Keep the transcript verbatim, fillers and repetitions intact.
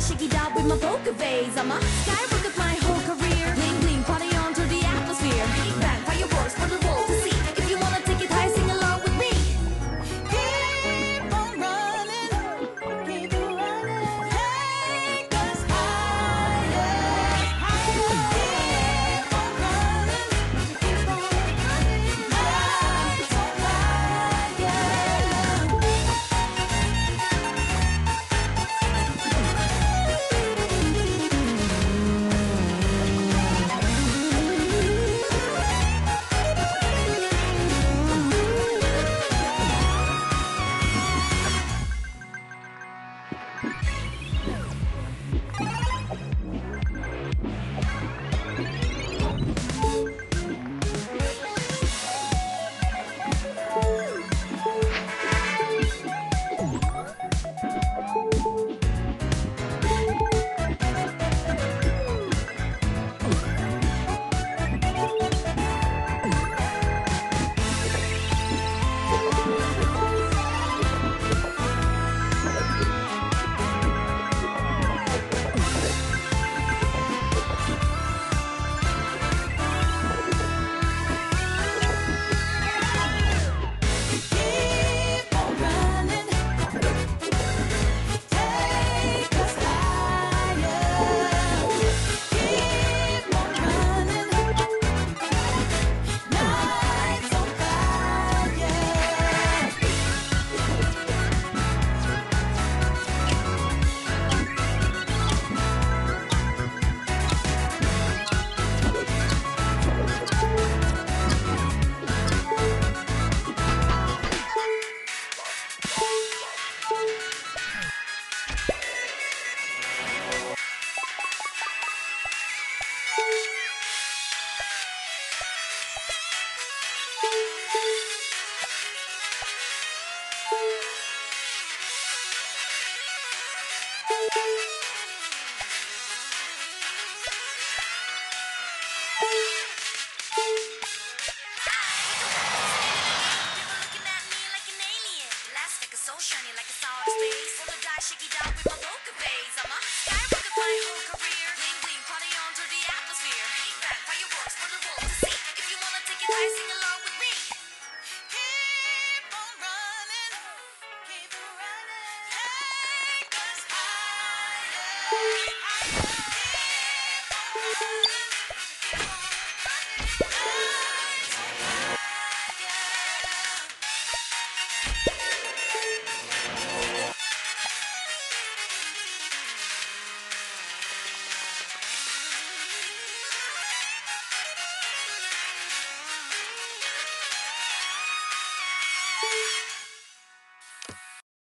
shake it out with my poker face. I'm a skyrocket my whole career. Bling bling, party on to the atmosphere. Big bang, fireworks for the world to see. If you wanna take it high, sing along with me. Keep on running, keep on running. Take us higher, higher. Keep on running, keep on running. Lights on fire. Keep on running, take us higher. Keep on running, lights on fire. Looking at me like an alien. Last like a soul shining like a outer space. Roll the dice, shake it out with my poker face. I'm a skyrocket my whole career. Bling bling, party on to the atmosphere. Big bang, fireworks for the world to see. If you wanna take it high,